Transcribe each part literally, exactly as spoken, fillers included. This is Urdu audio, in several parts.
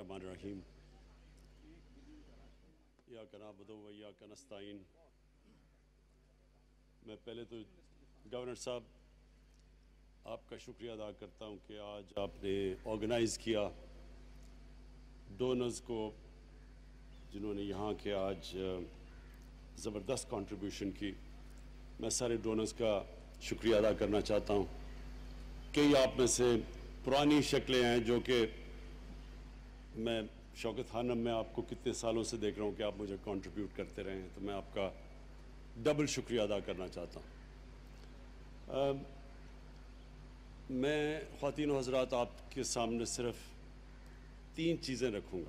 बिस्मिल्लाहिर्रहमानिर्रहीम। इय्याका नअबुदु व इय्याका नस्तईन। मैं पहले तो गवर्नर साहब आपका शुक्रिया अदा करता हूँ कि आज आपने ऑर्गेनाइज़ किया डोनर्स को, जिन्होंने यहाँ के आज ज़बरदस्त कंट्रीब्यूशन की। मैं सारे डोनर्स का शुक्रिया अदा करना चाहता हूँ। कई आप में से पुरानी शक्लें हैं जो कि मैं शौकत खानम में आपको कितने सालों से देख रहा हूँ कि आप मुझे कंट्रीब्यूट करते रहे हैं, तो मैं आपका डबल शुक्रिया अदा करना चाहता हूँ। मैं ख़वातीन व हज़रात आपके सामने सिर्फ तीन चीज़ें रखूँगा।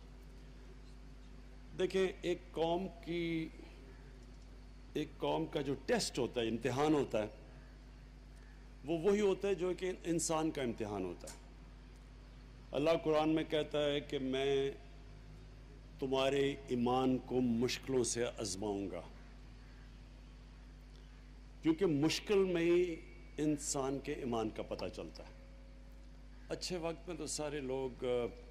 देखें, एक कौम की एक कौम का जो टेस्ट होता है, इम्तिहान होता है, वो वही होता है जो कि इंसान का इम्तिहान होता है। अल्लाह कुरान में कहता है कि मैं तुम्हारे ईमान को मुश्किलों से आजमाऊंगा, क्योंकि मुश्किल में ही इंसान के ईमान का पता चलता है। अच्छे वक्त में तो सारे लोग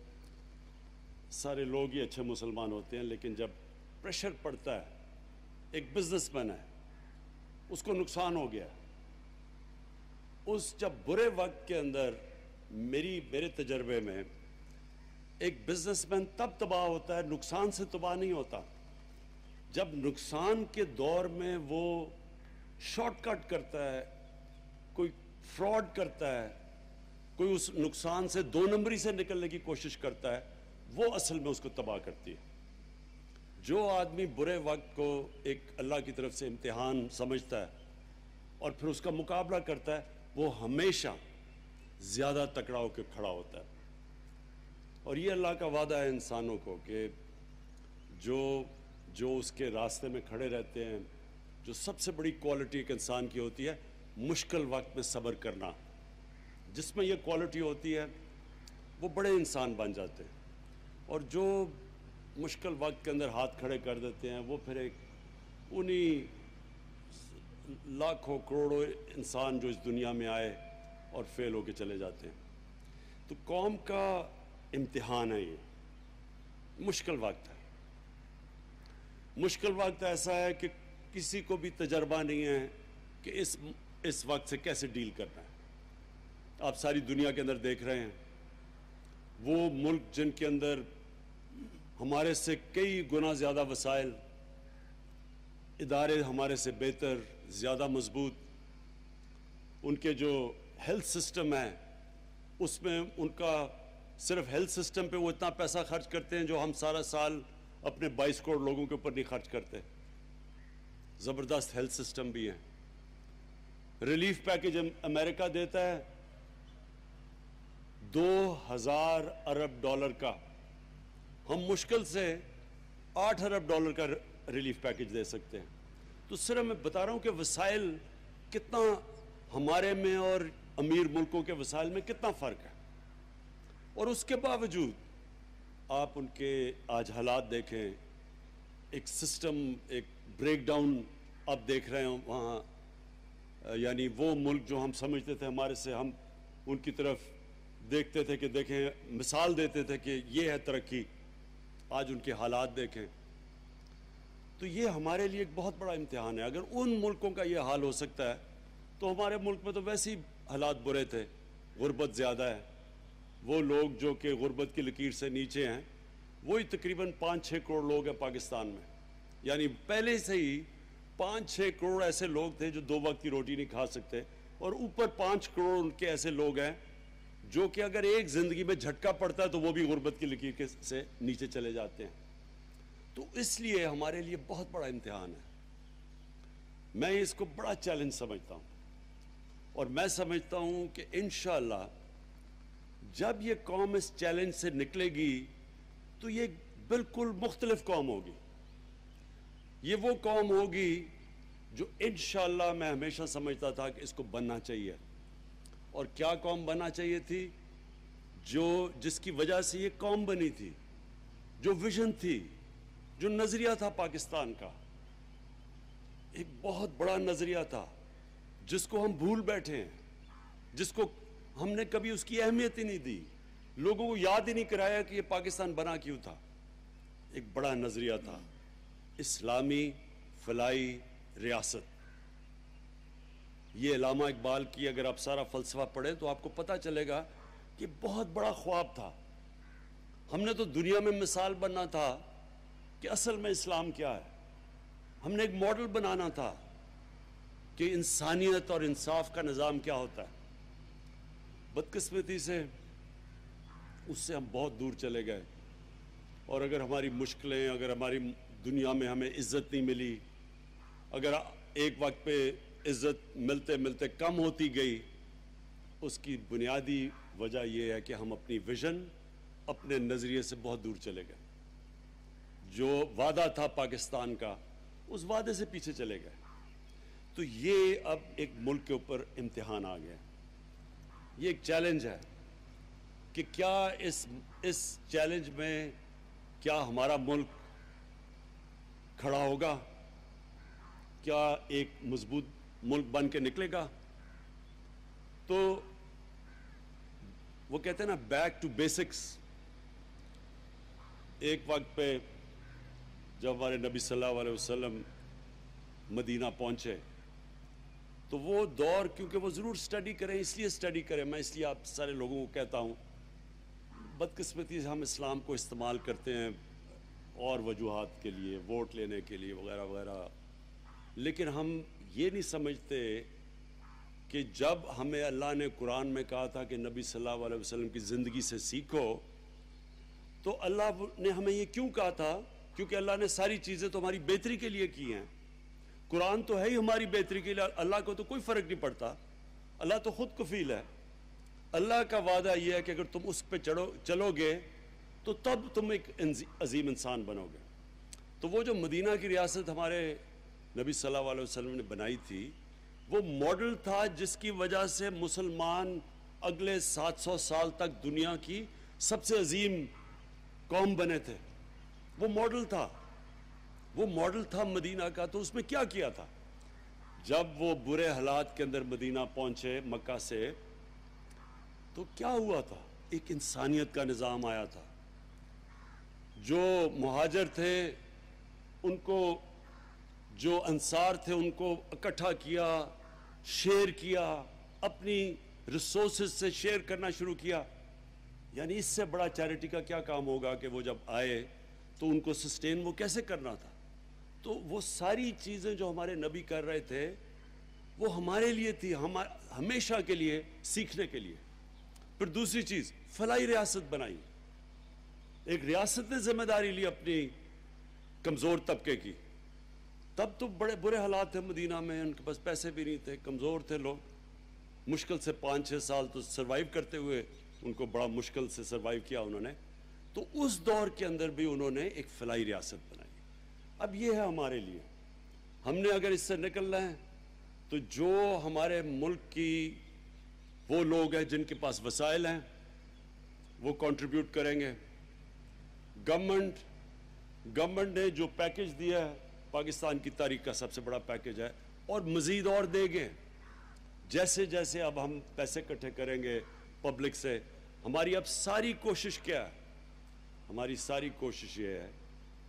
सारे लोग ही अच्छे मुसलमान होते हैं, लेकिन जब प्रेशर पड़ता है, एक बिजनेसमैन है, उसको नुकसान हो गया, उस जब बुरे वक्त के अंदर मेरी मेरे तजर्बे में एक बिजनेसमैन तब तबाह होता है, नुकसान से तबाह नहीं होता। जब नुकसान के दौर में वो शॉर्टकट करता है, कोई फ्रॉड करता है, कोई उस नुकसान से दो नंबरी से निकलने की कोशिश करता है, वो असल में उसको तबाह करती है। जो आदमी बुरे वक्त को एक अल्लाह की तरफ से इम्तिहान समझता है और फिर उसका मुकाबला करता है, वो हमेशा ज़्यादा तकड़ा होकर खड़ा होता है। और ये अल्लाह का वादा है इंसानों को कि जो जो उसके रास्ते में खड़े रहते हैं, जो सबसे बड़ी क्वालिटी एक इंसान की होती है, मुश्किल वक्त में सब्र करना। जिसमें ये क्वालिटी होती है वो बड़े इंसान बन जाते हैं, और जो मुश्किल वक्त के अंदर हाथ खड़े कर देते हैं, वो फिर एक उन्हीं लाखों करोड़ों इंसान जो इस दुनिया में आए और फेल होके चले जाते हैं। तो कौम का इम्तिहान है, ये मुश्किल वक्त है। मुश्किल वक्त ऐसा है कि किसी को भी तजर्बा नहीं है कि इस इस वक्त से कैसे डील करना है। आप सारी दुनिया के अंदर देख रहे हैं, वो मुल्क जिनके अंदर हमारे से कई गुना ज़्यादा वसाइल, इदारे हमारे से बेहतर, ज़्यादा मजबूत, उनके जो हेल्थ सिस्टम है उसमें उनका सिर्फ हेल्थ सिस्टम पे वो इतना पैसा खर्च करते हैं जो हम सारा साल अपने बाईस करोड़ लोगों के ऊपर नहीं खर्च करते। ज़बरदस्त हेल्थ सिस्टम भी है। रिलीफ पैकेज अमेरिका देता है दो हजार अरब डॉलर का, हम मुश्किल से आठ अरब डॉलर का रिलीफ पैकेज दे सकते हैं। तो सिर्फ मैं बता रहा हूं कि वसाइल कितना हमारे में और अमीर मुल्कों के वसाइल में कितना फ़र्क है। और उसके बावजूद आप उनके आज हालात देखें, एक सिस्टम, एक ब्रेकडाउन आप देख रहे हो वहाँ। यानी वो मुल्क जो हम समझते थे हमारे से, हम उनकी तरफ देखते थे कि देखें, मिसाल देते थे कि ये है तरक्की, आज उनके हालात देखें। तो ये हमारे लिए एक बहुत बड़ा इम्तिहान है। अगर उन मुल्कों का ये हाल हो सकता है तो हमारे मुल्क में तो वैसे ही हालात बुरे थे, गुर्बत ज़्यादा है। वो लोग जो कि गुर्बत की लकीर से नीचे हैं, वही तकरीबन पाँच छः करोड़ लोग हैं पाकिस्तान में। यानी पहले से ही पाँच छः करोड़ ऐसे लोग थे जो दो वक्त की रोटी नहीं खा सकते, और ऊपर पाँच करोड़ उनके ऐसे लोग हैं जो कि अगर एक ज़िंदगी में झटका पड़ता है तो वो भी गुर्बत की लकीर के से नीचे चले जाते हैं। तो इसलिए हमारे लिए बहुत बड़ा इम्तिहान है। मैं इसको बड़ा चैलेंज समझता हूँ, और मैं समझता हूँ कि इंशाअल्लाह जब ये कौम इस चैलेंज से निकलेगी तो ये बिल्कुल मुख्तलिफ कौम होगी। ये वो कौम होगी जो इंशाअल्लाह मैं हमेशा समझता था कि इसको बनना चाहिए। और क्या कौम बनना चाहिए थी? जो जिसकी वजह से ये कौम बनी थी, जो विजन थी, जो नज़रिया था पाकिस्तान का, एक बहुत बड़ा नज़रिया था जिसको हम भूल बैठे हैं, जिसको हमने कभी उसकी अहमियत ही नहीं दी। لوگوں کو یاد ہی نہیں کرایا کہ یہ پاکستان بنا کیوں تھا. ایک بڑا نظریہ تھا، اسلامی فلاحی ریاست. یہ علامہ اقبال کی اگر آپ سارا فلسفہ پڑھیں تو آپ کو پتہ چلے گا کہ بہت بڑا خواب تھا. ہم نے تو دنیا میں مثال بننا تھا کہ اصل میں اسلام کیا ہے. ہم نے ایک ماڈل بنانا تھا کہ انسانیت اور انصاف کا نظام کیا ہوتا ہے. بدقسمتی سے اس سے ہم بہت دور چلے گئے، اور اگر ہماری مشکلیں، اگر ہماری دنیا میں ہمیں عزت نہیں ملی، اگر ایک وقت پہ عزت ملتے ملتے کم ہوتی گئی، اس کی بنیادی وجہ یہ ہے کہ ہم اپنی ویژن، اپنے نظریے سے بہت دور چلے گئے. جو وعدہ تھا پاکستان کا، اس وعدے سے پیچھے چلے گئے. تو یہ اب ایک ملک کے اوپر امتحان آ گیا. یہ ایک چیلنج ہے کہ کیا اس اس چیلنج میں کیا ہمارا ملک کھڑا ہوگا، کیا ایک مضبوط ملک بن کے نکلے گا. تو وہ کہتے ہیں نا بیک ٹو بیسکس. ایک وقت پہ جب ہمارے نبی صلی اللہ علیہ وسلم مدینہ پہنچے تو وہ دور، کیونکہ وہ ضرور سٹڈی کریں، اس لیے سٹڈی کریں، میں اس لیے آپ سارے لوگوں کو کہتا ہوں، بدقسمتی سے ہم اسلام کو استعمال کرتے ہیں اور وجوہات کے لیے، ووٹ لینے کے لیے وغیرہ وغیرہ، لیکن ہم یہ نہیں سمجھتے کہ جب ہمیں اللہ نے قرآن میں کہا تھا کہ نبی صلی اللہ علیہ وسلم کی زندگی سے سیکھو، تو اللہ نے ہمیں یہ کیوں کہا تھا؟ کیونکہ اللہ نے ساری چیزیں تو ہماری بہتری کے لیے کی ہیں. قرآن تو ہے ہی ہماری بہتری کے لیے. اللہ کو تو کوئی فرق نہیں پڑتا، اللہ تو خود کفیل ہے. اللہ کا وعدہ یہ ہے کہ اگر تم اس پہ چڑھو چلو گے تو تب تم ایک عظیم انسان بنو گے. تو وہ جو مدینہ کی ریاست ہمارے نبی صلی اللہ علیہ وسلم نے بنائی تھی، وہ ماڈل تھا جس کی وجہ سے مسلمان اگلے سات سو سال تک دنیا کی سب سے عظیم قوم بنے تھے. وہ ماڈل تھا، وہ ماڈل تھا مدینہ کا. تو اس میں کیا کیا تھا؟ جب وہ برے حالات کے اندر مدینہ پہنچے مکہ سے، تو کیا ہوا تھا؟ ایک انسانیت کا نظام آیا تھا. جو مہاجر تھے ان کو، جو انصار تھے ان کو اکٹھا کیا، شیئر کیا، اپنی ریسورسز سے شیئر کرنا شروع کیا. یعنی اس سے بڑا چیریٹی کا کیا کام ہوگا کہ وہ جب آئے تو ان کو سسٹین وہ کیسے کرنا تھا. تو وہ ساری چیزیں جو ہمارے نبی کر رہے تھے وہ ہمارے لیے تھی، ہمیشہ کے لیے سیکھنے کے لیے. پھر دوسری چیز، فلاحی ریاست بنائی. ایک ریاست نے ذمہ داری لی اپنی کمزور طبقے کی. تب تو بڑے برے حالات تھے مدینہ میں، ان کے پاس پیسے بھی نہیں تھے، کمزور تھے لوگ. مشکل سے پانچ چھ سال تو سروائیو کرتے ہوئے ان کو بڑا مشکل سے سروائیو کیا انہوں نے. تو اس دور کے اندر بھی انہوں نے ایک فلاحی ریاست بنائی. اب یہ ہے ہمارے لیے، ہم نے اگر اس سے نکلنا ہے تو جو ہمارے ملک کی وہ لوگ ہیں جن کے پاس وسائل ہیں وہ کنٹریبیوٹ کریں گے. گورنمنٹ گورنمنٹ نے جو پیکج دیا ہے پاکستان کی تاریخ کا سب سے بڑا پیکج ہے، اور مزید اور دے گے. جیسے جیسے اب ہم پیسے اکٹھے کریں گے پبلک سے. ہماری اب ساری کوشش کیا ہے؟ ہماری ساری کوشش یہ ہے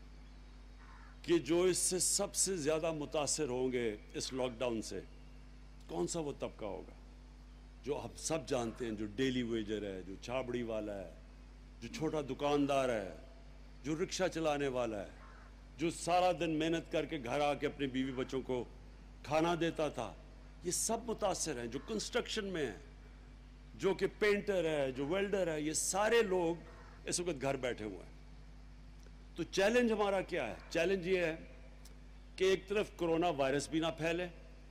کہ جو اس سے سب سے زیادہ متاثر ہوں گے اس لاک ڈاؤن سے، کون سا وہ طبقہ ہوگا جو ہم سب جانتے ہیں، جو ڈیلی ویجر ہے، جو چھابڑی والا ہے، جو چھوٹا دکاندار ہے، جو رکشہ چلانے والا ہے، جو سارا دن محنت کر کے گھر آ کے اپنے بیوی بچوں کو کھانا دیتا تھا. یہ سب متاثر ہیں. جو کنسٹرکشن میں ہیں، جو کہ پینٹر ہے، جو ویلڈر ہے، یہ سارے لوگ اس وقت گھر بیٹھے ہوئے ہیں. تو چیلنج ہمارا کیا ہے؟ چیلنج یہ ہے کہ ایک طرف کرونا وائرس بھی نہ پھیلے،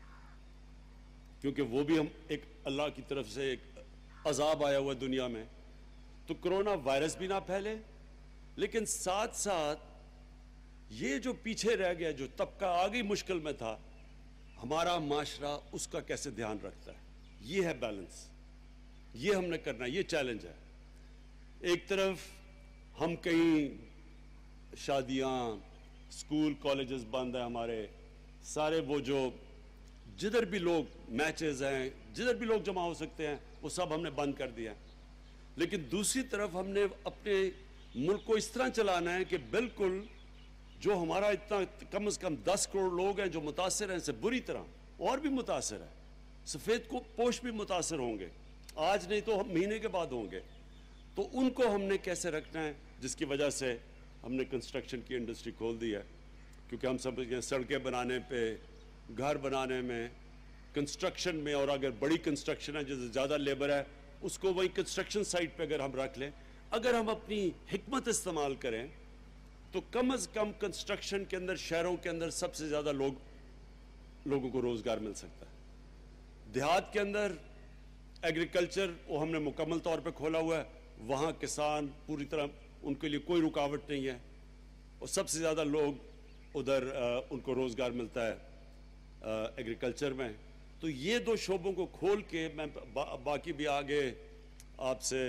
کیونکہ وہ بھی ہم ایک اللہ کی طرف سے ایک عذاب آیا ہوا دنیا میں. تو کرونا وائرس بھی نہ پھیلے، لیکن ساتھ ساتھ یہ جو پیچھے رہ گیا، جو طبقہ آگے مشکل میں تھا، ہمارا معاشرہ اس کا کیسے دھیان رکھتا ہے. یہ ہے بیلنس، یہ ہم نے کرنا ہے. یہ چیلنج ہے. ایک طرف ہم کہیں شادیاں، اسکول کالجز بند ہیں ہمارے سارے، وہ جو جدھر بھی لوگ میچز ہیں، جدھر بھی لوگ جمع ہو سکتے ہیں، وہ سب ہم نے بند کر دیا. لیکن دوسری طرف ہم نے اپنے ملک کو اس طرح چلانا ہے کہ بالکل جو ہمارا اتنا کم از کم دس کروڑ لوگ ہیں جو متاثر ہیں اس سے بری طرح، اور بھی متاثر ہیں، سفید کو پوش بھی متاثر ہوں گے، آج نہیں تو مہینے کے بعد ہوں گے، تو ان کو ہم نے کیسے رکھنا ہے، جس کی وجہ سے ہم نے کنسٹرکشن کی انڈسٹری کھول دی ہے، کیونکہ ہم سب سڑکیں بنانے پہ، گھر بنانے میں، کنسٹرکشن میں، اور اگر بڑی کنسٹرکشن ہے جیسے زیادہ لیبر ہے اس کو وہی کنسٹرکشن سائٹ پہ اگر ہم رکھ لیں، اگر ہم اپنی حکمت استعمال کریں تو کم از کم کنسٹرکشن کے اندر، شہروں کے اندر سب سے زیادہ لوگ لوگوں کو روزگار مل سکتا ہے۔ دیہات کے اندر ایگریکلچر وہ ہم نے مکمل طور پہ کھولا ہوا ہے، وہاں کسان پوری طرح ان کے لیے کوئی رکاوٹ نہیں ہے، اور سب سے زیادہ لوگ ادھر ان کو روزگار ملتا ہے ایگریکلچر میں۔ تو یہ دو شعبوں کو کھول کے میں باقی بھی آگے آپ سے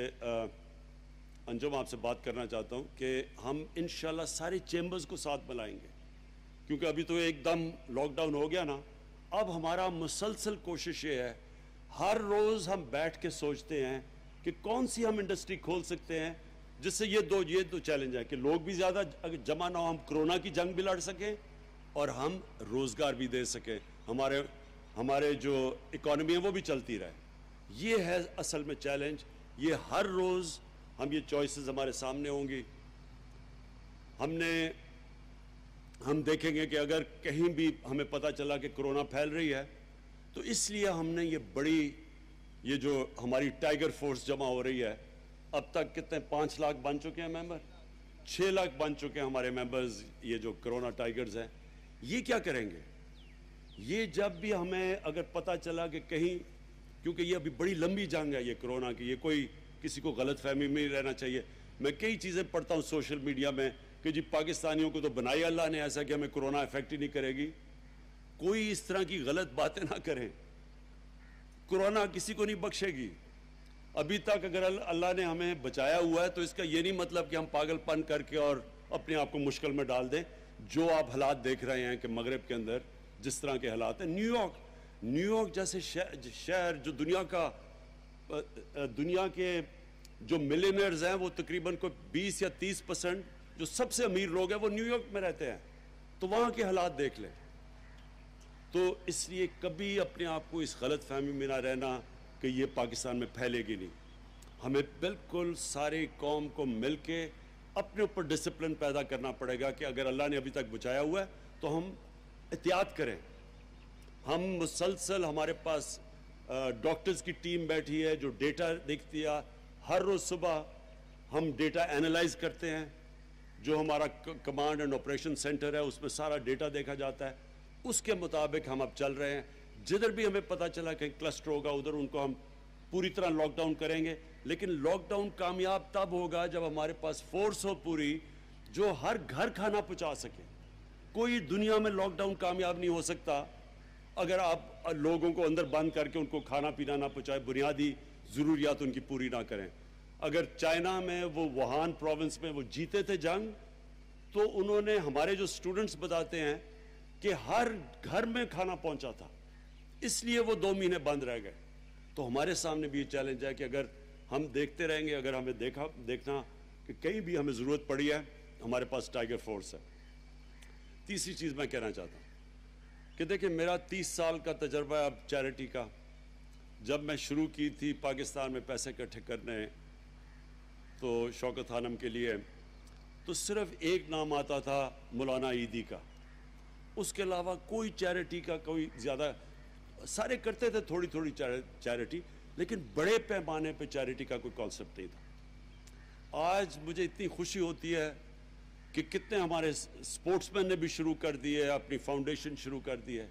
انجم آپ سے بات کرنا چاہتا ہوں کہ ہم انشاءاللہ سارے چیمبرز کو ساتھ ملائیں گے، کیونکہ ابھی تو ایک دم لاک ڈاؤن ہو گیا نا، اب ہمارا مسلسل کوشش یہ ہے، ہر روز ہم بیٹھ کے سوچتے ہیں کہ کون سی ہم انڈسٹری کھول سکتے ہیں جس سے یہ دو یہ دو چیلنج ہے کہ لوگ بھی زیادہ جمع نہ ہو، ہم کرونا کی جنگ بھی لڑ سکیں اور ہم روزگار بھی دے سکیں، ہمارے ہمارے جو اکانومی ہے وہ بھی چلتی رہے۔ یہ ہے اصل میں چیلنج، یہ ہر روز ہم یہ چوائسز ہمارے سامنے ہوں گی۔ ہم نے ہم دیکھیں گے کہ اگر کہیں بھی ہمیں پتہ چلا کہ کرونا پھیل رہی ہے تو اس لیے ہم نے یہ بڑی یہ جو ہماری ٹائیگر فورس جمع ہو رہی ہے، اب تک کتنے پانچ لاکھ بن چکے ہیں ممبر، چھ لاکھ بن چکے ہیں ہمارے ممبرز، یہ جو کرونا ٹائیگرز ہیں۔ یہ کیا کریں گے؟ یہ جب بھی ہمیں اگر پتہ چلا کہ کہیں، کیونکہ یہ ابھی بڑی لمبی جنگ ہے یہ کرونا کی، یہ کوئی کسی کو غلط فہمی میں نہیں رہنا چاہیے۔ میں کئی چیزیں پڑھتا ہوں سوشل میڈیا میں کہ جی پاکستانیوں کو تو بنائی اللہ نے ایسا کہ ہمیں کرونا افیکٹ ہی نہیں کرے گی۔ کوئی اس طرح کی غلط باتیں نہ کریں، کرونا کسی کو نہیں بخشے گی۔ ابھی تک اگر اللہ نے ہمیں بچایا ہوا ہے تو اس کا یہ نہیں مطلب کہ ہم پاگل پن کر کے اور اپنے آپ کو مشکل میں ڈال دیں۔ جو آپ حالات دیکھ رہے ہیں کہ مغرب کے اندر جس طرح کے حالات ہیں، نیو یارک نیو یارک جیسے شہر جو دنیا کا دنیا کے جو ملینئرز ہیں وہ تقریباً کوئی بیس یا تیس پرسنٹ جو سب سے امیر لوگ ہیں وہ نیو یارک میں رہتے ہیں، تو وہاں کے حالات دیکھ لیں۔ تو اس لیے کبھی اپنے آپ کو اس غلط فہمی میں نہ رہنا کہ یہ پاکستان میں پھیلے گی نہیں۔ ہمیں بالکل ساری قوم کو مل کے اپنے اوپر ڈسپلن پیدا کرنا پڑے گا کہ اگر اللہ نے ابھی تک بچایا ہوا ہے تو ہم احتیاط کریں۔ ہم مسلسل، ہمارے پاس ڈاکٹرز کی ٹیم بیٹھی ہے جو ڈیٹا دیکھتی ہے، ہر روز صبح ہم ڈیٹا اینالائز کرتے ہیں، جو ہمارا کمانڈ اینڈ آپریشن سینٹر ہے اس میں سارا ڈیٹا دیکھا جاتا ہے، اس کے مطابق ہم اب چل رہے ہیں۔ جدھر بھی ہمیں پتہ چلا کہ کلسٹر ہوگا ادھر ان کو ہم پوری طرح لاک ڈاؤن کریں گے، لیکن لاک ڈاؤن کامیاب تب ہوگا جب ہمارے پاس فورس ہو پوری جو ہر گھر کھانا پہنچا سکے۔ کوئی دنیا میں لاک ڈاؤن کامیاب نہیں ہو سکتا اگر آپ لوگوں کو اندر بند کر کے ان کو کھانا پینا نہ پہنچائے، بنیادی ضروریات ان کی پوری نہ کریں۔ اگر چائنا میں وہ ووہان پروونس میں وہ جیتے تھے جنگ، تو انہوں نے، ہمارے جو سٹوڈنٹس بتاتے ہیں کہ ہر گھر میں کھانا پہنچا تھا، اس لیے وہ دو مہینے بند رہ گئے۔ تو ہمارے سامنے بھی یہ چیلنج ہے کہ اگر ہم دیکھتے رہیں گے، اگر ہمیں دیکھا دیکھنا کہ کہیں بھی ہمیں ضرورت پڑی ہے، ہمارے پاس ٹائیگر فورس ہے۔ تیسری چیز میں کہنا چاہتا ہوں کہ دیکھیں میرا تیس سال کا تجربہ ہے اب چیریٹی کا۔ جب میں شروع کی تھی پاکستان میں پیسے اکٹھے کرنے تو شوکت خانم کے لیے، تو صرف ایک نام آتا تھا مولانا عیدی کا، اس کے علاوہ کوئی چیریٹی کا کوئی زیادہ، سارے کرتے تھے تھوڑی تھوڑی چیریٹی، لیکن بڑے پیمانے پہ چیریٹی کا کوئی کانسیپٹ نہیں تھا۔ آج مجھے اتنی خوشی ہوتی ہے کہ کتنے ہمارے سپورٹس مین نے بھی شروع کر دی ہے، اپنی فاؤنڈیشن شروع کر دی ہے،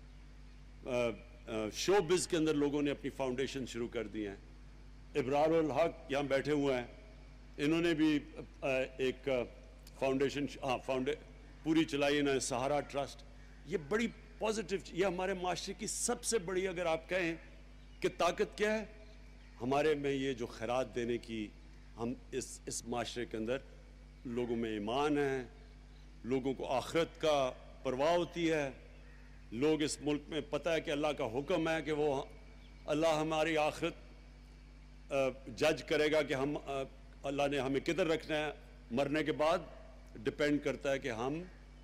شو بز کے اندر لوگوں نے اپنی فاؤنڈیشن شروع کر دی ہیں۔ ابرار الحق یہاں بیٹھے ہوئے ہیں، انہوں نے بھی ایک فاؤنڈیشن ہاں فاؤنڈے پوری چلائی انہوں نے، سہارا ٹرسٹ۔ یہ بڑی پازیٹیو، یہ ہمارے معاشرے کی سب سے بڑی، اگر آپ کہیں کہ طاقت کیا ہے ہمارے میں، یہ جو خیرات دینے کی، ہم اس اس معاشرے کے اندر لوگوں میں ایمان ہے، لوگوں کو آخرت کا پرواہ ہوتی ہے، لوگ اس ملک میں پتہ ہے کہ اللہ کا حکم ہے کہ وہ اللہ ہماری آخرت جج کرے گا کہ ہم اللہ نے ہمیں کدھر رکھنا ہے مرنے کے بعد، ڈپینڈ کرتا ہے کہ ہم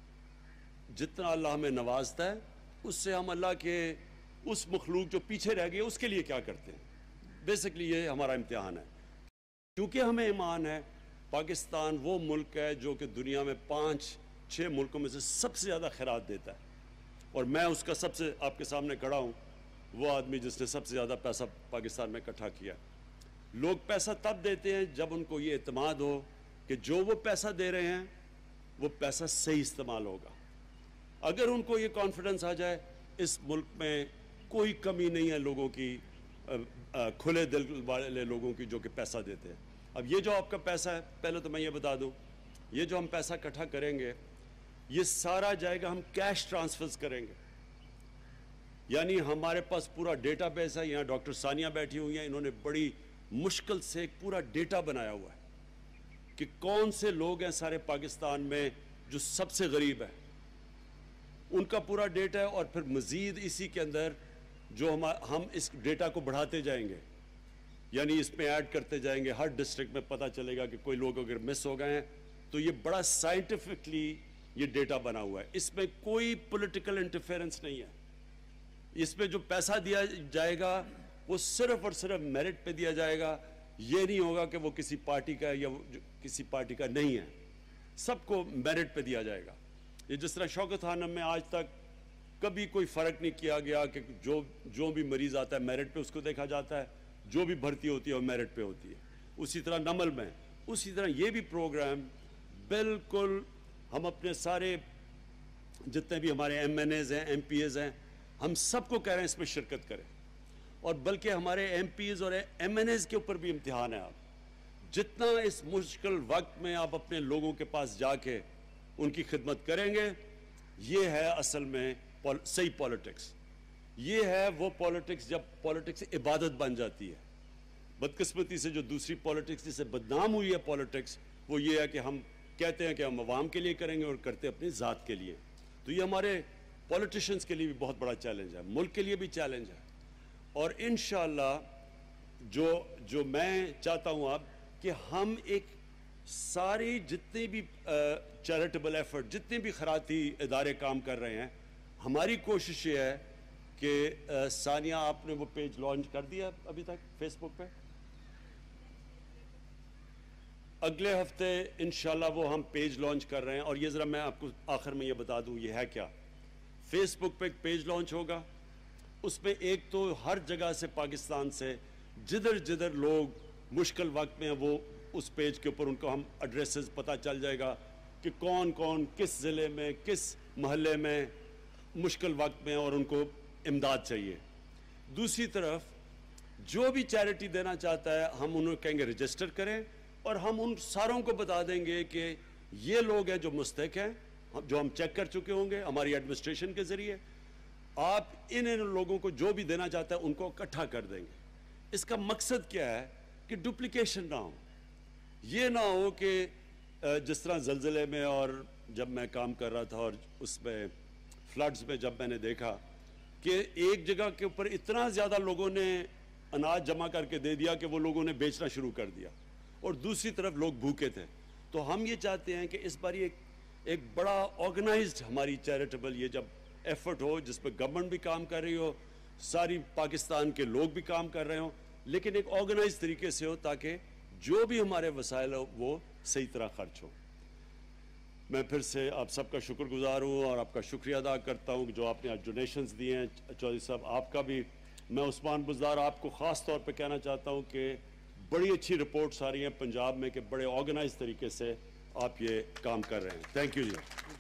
جتنا اللہ ہمیں نوازتا ہے اس سے ہم اللہ کے اس مخلوق جو پیچھے رہ گئی اس کے لیے کیا کرتے ہیں۔ بیسکلی یہ ہمارا امتحان ہے، کیونکہ ہمیں ایمان ہے پاکستان وہ ملک ہے جو کہ دنیا میں پانچ چھ ملکوں میں سے سب سے زیادہ خیرات دیتا ہے، اور میں اس کا سب سے آپ کے سامنے کھڑا ہوں، وہ آدمی جس نے سب سے زیادہ پیسہ پاکستان میں اکٹھا کیا۔ لوگ پیسہ تب دیتے ہیں جب ان کو یہ اعتماد ہو کہ جو وہ پیسہ دے رہے ہیں وہ پیسہ صحیح استعمال ہوگا۔ اگر ان کو یہ کانفیڈنس آ جائے اس ملک میں کوئی کمی نہیں ہے لوگوں کی، کھلے دل والے لوگوں کی جو کہ پیسہ دیتے ہیں۔ اب یہ جو آپ کا پیسہ ہے، پہلے تو میں یہ بتا دوں، یہ جو ہم پیسہ اکٹھا کریں گے یہ سارا جائے گا، ہم کیش ٹرانسفرز کریں گے، یعنی ہمارے پاس پورا ڈیٹا بیس ہے۔ یہاں ڈاکٹر ثانیہ بیٹھی ہوئی ہیں، انہوں نے بڑی مشکل سے ایک پورا ڈیٹا بنایا ہوا ہے کہ کون سے لوگ ہیں سارے پاکستان میں جو سب سے غریب ہیں، ان کا پورا ڈیٹا ہے، اور پھر مزید اسی کے اندر جو ہم ہم اس ڈیٹا کو بڑھاتے جائیں گے، یعنی اس میں ایڈ کرتے جائیں گے۔ ہر ڈسٹرکٹ میں پتہ چلے گا کہ کوئی لوگ اگر مس ہو گئے ہیں تو یہ بڑا سائنٹیفکلی یہ ڈیٹا بنا ہوا ہے، اس میں کوئی پولیٹیکل انٹرفیرنس نہیں ہے۔ اس میں جو پیسہ دیا جائے گا وہ صرف اور صرف میرٹ پہ دیا جائے گا، یہ نہیں ہوگا کہ وہ کسی پارٹی کا ہے یا وہ کسی پارٹی کا نہیں ہے، سب کو میرٹ پہ دیا جائے گا۔ یہ جس طرح شوکت خانم میں آج تک کبھی کوئی فرق نہیں کیا گیا کہ جو جو بھی مریض آتا ہے میرٹ پہ اس کو دیکھا جاتا ہے، جو بھی بھرتی ہوتی ہے وہ میرٹ پہ ہوتی ہے۔ اسی طرح نمل میں، اسی طرح یہ بھی پروگرام بالکل ہم اپنے سارے جتنے بھی ہمارے ایم این ایز ہیں، ایم پی ایز ہیں، ہم سب کو کہہ رہے ہیں اس میں شرکت کریں، اور بلکہ ہمارے ایم پیز اور ایم این ایز کے اوپر بھی امتحان ہے۔ آپ جتنا اس مشکل وقت میں آپ اپنے لوگوں کے پاس جا کے ان کی خدمت کریں گے، یہ ہے اصل میں صحیح پالیٹکس۔ یہ ہے وہ پالیٹکس جب پالیٹکس عبادت بن جاتی ہے۔ بدقسمتی سے جو دوسری پالیٹکس جس سے بدنام ہوئی ہے پالیٹکس، وہ یہ ہے کہ ہم کہتے ہیں کہ ہم عوام کے لیے کریں گے اور کرتے اپنی ذات کے لیے۔ تو یہ ہمارے پولیٹیشنز کے لیے بھی بہت بڑا چیلنج ہے، ملک کے لیے بھی چیلنج ہے، اور انشاءاللہ جو جو میں چاہتا ہوں اب کہ ہم ایک ساری جتنی بھی چیریٹیبل ایفرٹ، جتنے بھی خیراتی ادارے کام کر رہے ہیں، ہماری کوشش یہ ہے کہ ثانیہ آپ نے وہ پیج لانچ کر دیا ابھی تک فیس بک پہ؟ اگلے ہفتے انشاءاللہ وہ ہم پیج لانچ کر رہے ہیں، اور یہ ذرا میں آپ کو آخر میں یہ بتا دوں یہ ہے کیا۔ فیس بک پہ ایک پیج لانچ ہوگا، اس میں ایک تو ہر جگہ سے پاکستان سے جدھر جدھر لوگ مشکل وقت میں ہیں وہ اس پیج کے اوپر ان کو ہم ایڈریسز پتہ چل جائے گا کہ کون کون کس ضلع میں کس محلے میں مشکل وقت میں اور ان کو امداد چاہیے۔ دوسری طرف جو بھی چیریٹی دینا چاہتا ہے ہم انہوں کہیں گے رجسٹر کریں، اور ہم ان ساروں کو بتا دیں گے کہ یہ لوگ ہیں جو مستحق ہیں، جو ہم چیک کر چکے ہوں گے ہماری ایڈمنسٹریشن کے ذریعے۔ آپ ان ان لوگوں کو جو بھی دینا چاہتا ہے ان کو اکٹھا کر دیں گے۔ اس کا مقصد کیا ہے کہ ڈپلیکیشن نہ ہو، یہ نہ ہو کہ جس طرح زلزلے میں اور جب میں کام کر رہا تھا اور اس میں فلڈز میں جب میں نے دیکھا کہ ایک جگہ کے اوپر اتنا زیادہ لوگوں نے اناج جمع کر کے دے دیا کہ وہ لوگوں نے بیچنا شروع کر دیا، اور دوسری طرف لوگ بھوکے تھے۔ تو ہم یہ چاہتے ہیں کہ اس بار ایک ایک بڑا آرگنائزڈ ہماری چیریٹیبل یہ جب ایفرٹ ہو جس پہ گورنمنٹ بھی کام کر رہی ہو، ساری پاکستان کے لوگ بھی کام کر رہے ہوں، لیکن ایک آرگنائز طریقے سے ہو تاکہ جو بھی ہمارے وسائل ہو وہ صحیح طرح خرچ ہو۔ میں پھر سے آپ سب کا شکر گزار ہوں اور آپ کا شکریہ ادا کرتا ہوں جو آپ نے آج ڈونیشنز دیے ہیں۔ چودھری صاحب آپ کا بھی، میں عثمان بزدار آپ کو خاص طور پہ کہنا چاہتا ہوں کہ بڑی اچھی رپورٹس آ رہی ہیں پنجاب میں کہ بڑے آرگنائز طریقے سے آپ یہ کام کر رہے ہیں۔ Thank you G.